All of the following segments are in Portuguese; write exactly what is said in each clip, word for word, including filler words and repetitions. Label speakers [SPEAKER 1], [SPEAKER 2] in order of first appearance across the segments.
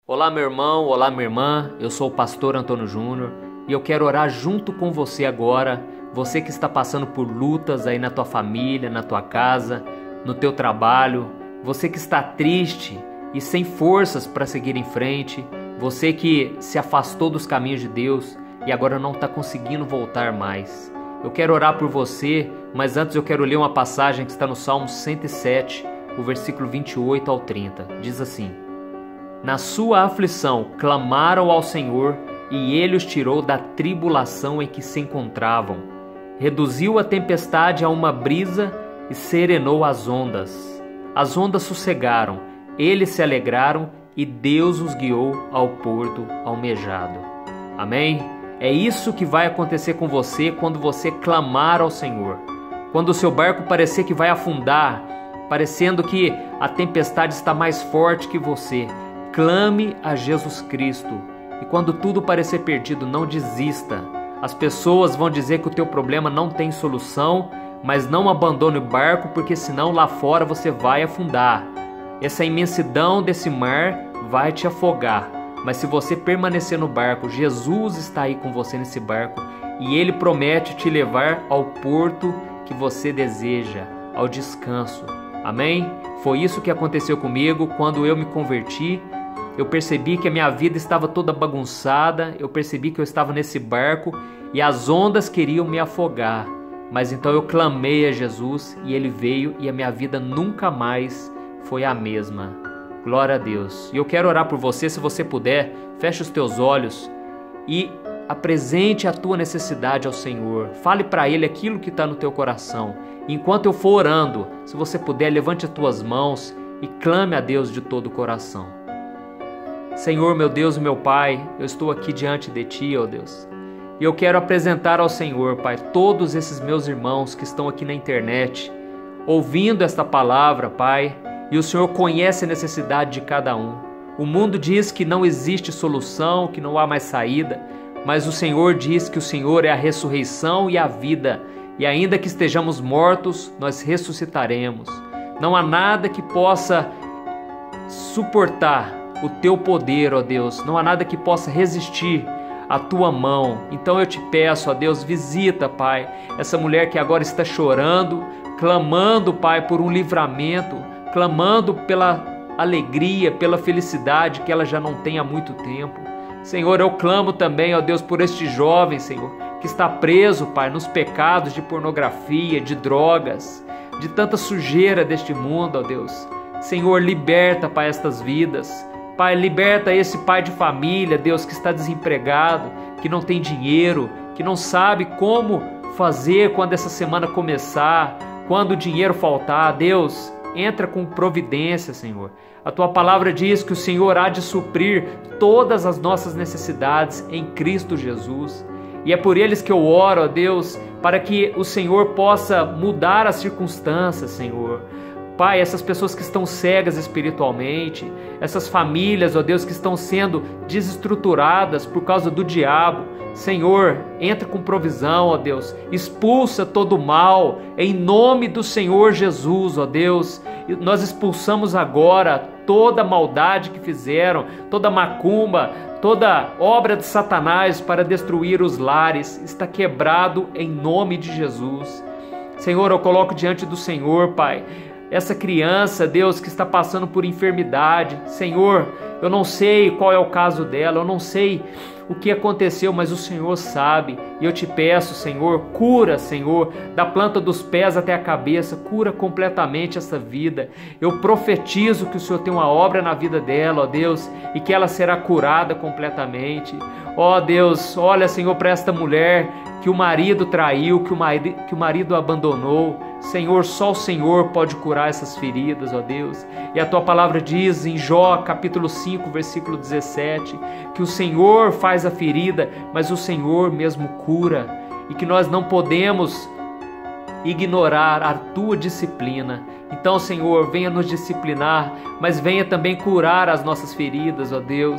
[SPEAKER 1] Olá, meu irmão, olá, minha irmã, eu sou o pastor Antônio Júnior e eu quero orar junto com você agora, você que está passando por lutas aí na tua família, na tua casa, no teu trabalho, você que está triste e sem forças para seguir em frente, você que se afastou dos caminhos de Deus e agora não está conseguindo voltar mais. Eu quero orar por você, mas antes eu quero ler uma passagem que está no Salmo cento e sete, o versículo vinte e oito ao trinta. Diz assim: Na sua aflição clamaram ao Senhor, e Ele os tirou da tribulação em que se encontravam. Reduziu a tempestade a uma brisa e serenou as ondas. As ondas sossegaram, eles se alegraram e Deus os guiou ao porto almejado. Amém? É isso que vai acontecer com você quando você clamar ao Senhor. Quando o seu barco parecer que vai afundar, parecendo que a tempestade está mais forte que você, clame a Jesus Cristo. E quando tudo parecer perdido, não desista. As pessoas vão dizer que o teu problema não tem solução, mas não abandone o barco, porque senão lá fora você vai afundar. Essa imensidão desse mar vai te afogar. Mas se você permanecer no barco, Jesus está aí com você nesse barco e Ele promete te levar ao porto que você deseja, ao descanso. Amém? Foi isso que aconteceu comigo quando eu me converti. Eu percebi que a minha vida estava toda bagunçada, eu percebi que eu estava nesse barco e as ondas queriam me afogar. Mas então eu clamei a Jesus e Ele veio e a minha vida nunca mais foi a mesma. Glória a Deus. E eu quero orar por você, se você puder, feche os teus olhos e apresente a tua necessidade ao Senhor. Fale para Ele aquilo que está no teu coração. Enquanto eu for orando, se você puder, levante as tuas mãos e clame a Deus de todo o coração. Senhor, meu Deus e meu Pai, eu estou aqui diante de Ti, ó Deus. E eu quero apresentar ao Senhor, Pai, todos esses meus irmãos que estão aqui na internet, ouvindo esta palavra, Pai, e o Senhor conhece a necessidade de cada um. O mundo diz que não existe solução, que não há mais saída, mas o Senhor diz que o Senhor é a ressurreição e a vida, e ainda que estejamos mortos, nós ressuscitaremos. Não há nada que possa suportar o Teu poder, ó Deus, não há nada que possa resistir à Tua mão. Então eu te peço, ó Deus, visita, Pai, essa mulher que agora está chorando, clamando, Pai, por um livramento, clamando pela alegria, pela felicidade que ela já não tem há muito tempo. Senhor, eu clamo também, ó Deus, por este jovem, Senhor, que está preso, Pai, nos pecados de pornografia, de drogas, de tanta sujeira deste mundo, ó Deus. Senhor, liberta, Pai, estas vidas. Pai, liberta esse pai de família, Deus, que está desempregado, que não tem dinheiro, que não sabe como fazer quando essa semana começar, quando o dinheiro faltar. Deus, entra com providência, Senhor. A Tua palavra diz que o Senhor há de suprir todas as nossas necessidades em Cristo Jesus. E é por eles que eu oro, ó Deus, para que o Senhor possa mudar as circunstâncias, Senhor. Pai, essas pessoas que estão cegas espiritualmente, essas famílias, ó Deus, que estão sendo desestruturadas por causa do diabo, Senhor, entra com provisão, ó Deus, expulsa todo o mal, em nome do Senhor Jesus, ó Deus. Nós expulsamos agora toda maldade que fizeram, toda macumba, toda obra de Satanás para destruir os lares, está quebrado em nome de Jesus. Senhor, eu coloco diante do Senhor, Pai, essa criança, Deus, que está passando por enfermidade. Senhor, eu não sei qual é o caso dela, eu não sei o que aconteceu, mas o Senhor sabe. E eu te peço, Senhor, cura, Senhor, da planta dos pés até a cabeça, cura completamente essa vida. Eu profetizo que o Senhor tem uma obra na vida dela, ó Deus, e que ela será curada completamente. Ó Deus, olha, Senhor, para esta mulher que o marido traiu, que o marido, que o marido abandonou. Senhor, só o Senhor pode curar essas feridas, ó Deus. E a Tua palavra diz em Jó, capítulo cinco, versículo dezessete, que o Senhor faz a ferida, mas o Senhor mesmo cura. E que nós não podemos ignorar a Tua disciplina. Então, Senhor, venha nos disciplinar, mas venha também curar as nossas feridas, ó Deus.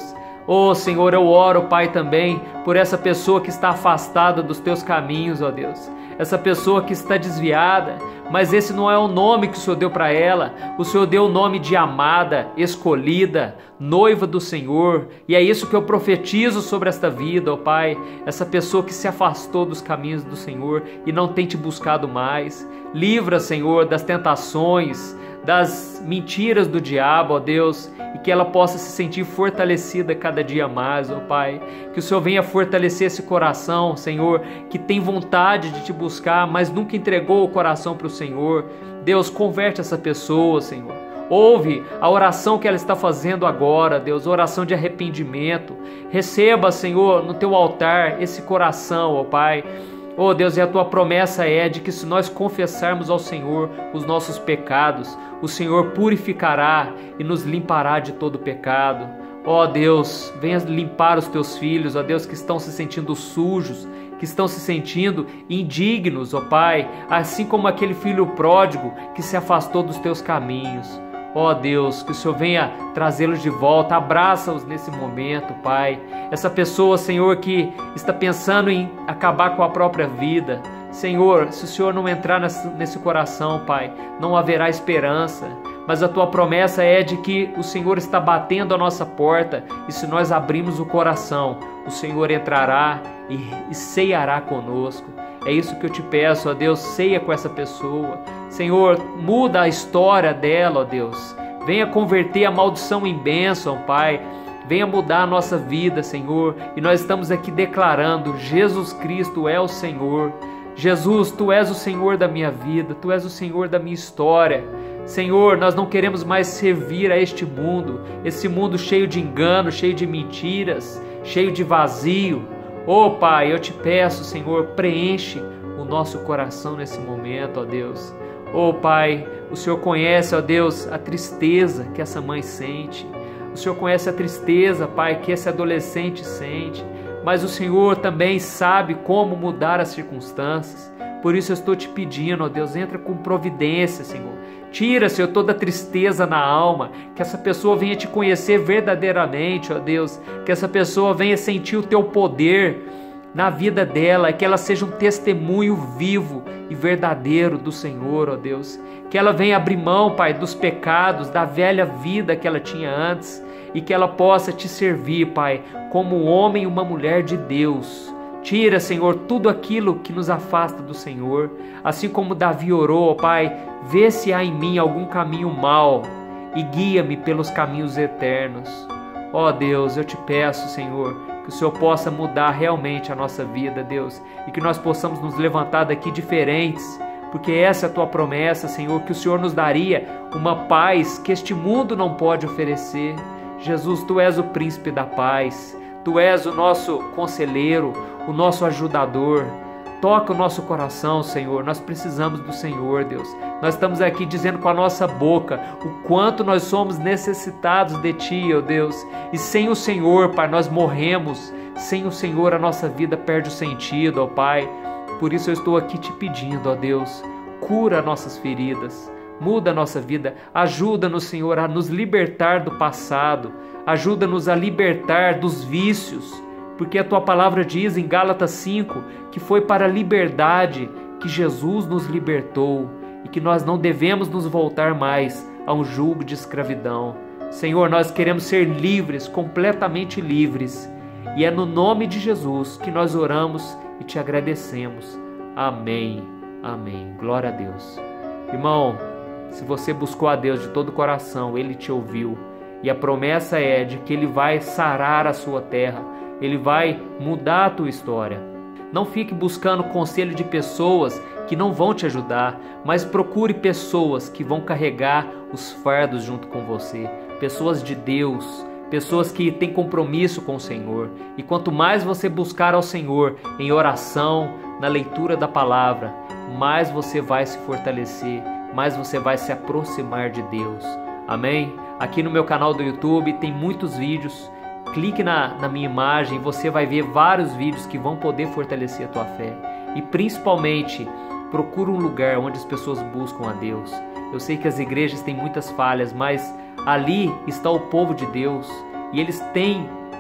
[SPEAKER 1] Oh Senhor, eu oro, Pai, também por essa pessoa que está afastada dos teus caminhos, ó Deus. Essa pessoa que está desviada, mas esse não é o nome que o Senhor deu para ela. O Senhor deu o nome de amada, escolhida, noiva do Senhor. E é isso que eu profetizo sobre esta vida, ó Pai. Essa pessoa que se afastou dos caminhos do Senhor e não tem te buscado mais. Livra, Senhor, das tentações, das mentiras do diabo, ó Deus, e que ela possa se sentir fortalecida cada dia mais, ó Pai. Que o Senhor venha fortalecer esse coração, Senhor, que tem vontade de te buscar, mas nunca entregou o coração para o Senhor. Deus, converte essa pessoa, Senhor. Ouve a oração que ela está fazendo agora, Deus, oração de arrependimento. Receba, Senhor, no teu altar esse coração, ó Pai. Oh Deus, e a tua promessa é de que se nós confessarmos ao Senhor os nossos pecados, o Senhor purificará e nos limpará de todo pecado. Ó Deus, venha limpar os teus filhos, ó Deus, que estão se sentindo sujos, que estão se sentindo indignos, ó Pai, assim como aquele filho pródigo que se afastou dos teus caminhos. Ó Deus, que o Senhor venha trazê-los de volta, abraça-os nesse momento, Pai. Essa pessoa, Senhor, que está pensando em acabar com a própria vida, Senhor, se o Senhor não entrar nesse, nesse coração, Pai, não haverá esperança. Mas a Tua promessa é de que o Senhor está batendo a nossa porta e se nós abrirmos o coração, o Senhor entrará e, e ceará conosco. É isso que eu te peço, ó Deus, ceia com essa pessoa. Senhor, muda a história dela, ó Deus. Venha converter a maldição em bênção, Pai. Venha mudar a nossa vida, Senhor. E nós estamos aqui declarando, Jesus Cristo é o Senhor. Jesus, Tu és o Senhor da minha vida, Tu és o Senhor da minha história. Senhor, nós não queremos mais servir a este mundo, esse mundo cheio de engano, cheio de mentiras, cheio de vazio. Oh Pai, eu te peço, Senhor, preenche o nosso coração nesse momento, ó Deus. Oh Pai, o Senhor conhece, ó Deus, a tristeza que essa mãe sente. O Senhor conhece a tristeza, Pai, que esse adolescente sente. Mas o Senhor também sabe como mudar as circunstâncias. Por isso eu estou te pedindo, ó Deus, entra com providência, Senhor. Tira, Senhor, toda a tristeza na alma, que essa pessoa venha te conhecer verdadeiramente, ó Deus, que essa pessoa venha sentir o Teu poder na vida dela, que ela seja um testemunho vivo e verdadeiro do Senhor, ó Deus, que ela venha abrir mão, Pai, dos pecados, da velha vida que ela tinha antes, e que ela possa te servir, Pai, como um homem e uma mulher de Deus. Tira, Senhor, tudo aquilo que nos afasta do Senhor. Assim como Davi orou, Pai, vê se há em mim algum caminho mau e guia-me pelos caminhos eternos. Ó Deus, eu te peço, Senhor, que o Senhor possa mudar realmente a nossa vida, Deus, e que nós possamos nos levantar daqui diferentes, porque essa é a Tua promessa, Senhor, que o Senhor nos daria uma paz que este mundo não pode oferecer. Jesus, Tu és o príncipe da paz, Tu és o nosso conselheiro, o nosso ajudador. Toca o nosso coração, Senhor. Nós precisamos do Senhor, Deus. Nós estamos aqui dizendo com a nossa boca o quanto nós somos necessitados de Ti, ó Deus. E sem o Senhor, Pai, nós morremos. Sem o Senhor, a nossa vida perde o sentido, ó Pai. Por isso eu estou aqui te pedindo, ó Deus, cura nossas feridas. Muda a nossa vida, ajuda-nos, Senhor, a nos libertar do passado, ajuda-nos a libertar dos vícios, porque a Tua palavra diz em Gálatas cinco que foi para a liberdade que Jesus nos libertou e que nós não devemos nos voltar mais a um jugo de escravidão. Senhor, nós queremos ser livres, completamente livres, e é no nome de Jesus que nós oramos e te agradecemos. Amém, amém, glória a Deus. Irmão, se você buscou a Deus de todo o coração, Ele te ouviu. E a promessa é de que Ele vai sarar a sua terra. Ele vai mudar a tua história. Não fique buscando conselho de pessoas que não vão te ajudar, mas procure pessoas que vão carregar os fardos junto com você. Pessoas de Deus, pessoas que têm compromisso com o Senhor. E quanto mais você buscar ao Senhor em oração, na leitura da palavra, mais você vai se fortalecer, mais você vai se aproximar de Deus. Amém? Aqui no meu canal do YouTube tem muitos vídeos. Clique na, na minha imagem e você vai ver vários vídeos que vão poder fortalecer a tua fé. E principalmente, procura um lugar onde as pessoas buscam a Deus. Eu sei que as igrejas têm muitas falhas, mas ali está o povo de Deus. E eles têm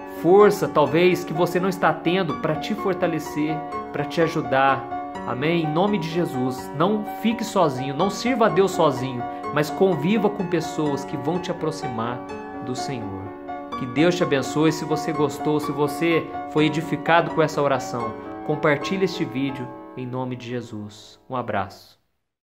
[SPEAKER 1] força, talvez, que você não está tendo para te fortalecer, para te ajudar. Amém? Em nome de Jesus, não fique sozinho, não sirva a Deus sozinho, mas conviva com pessoas que vão te aproximar do Senhor. Que Deus te abençoe. Se você gostou, se você foi edificado com essa oração, compartilhe este vídeo em nome de Jesus. Um abraço.